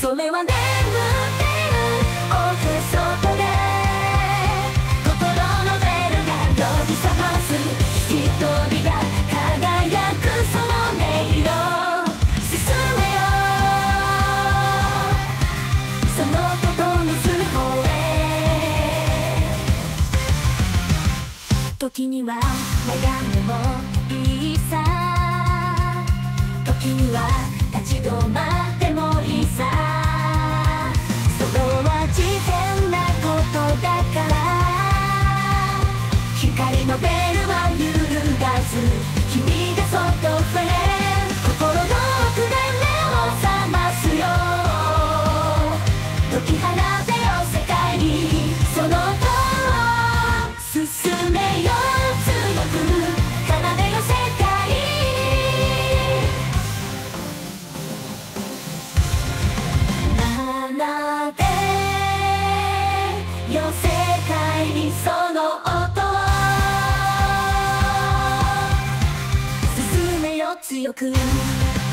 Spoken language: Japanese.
それは眠ってる奥底で心のベルが呼び覚ます一人が輝くその音色進めよそのことのする方へ時には悩んでもいいさ時には立ち止まってもいいさそれは自然なことだから光のベルは揺るがず君がそっと触れ心の奥で目を覚ますよ解き放てよ世界にその音を進めよ強く奏でよ世界奏でよ世界にその音を進めよ強く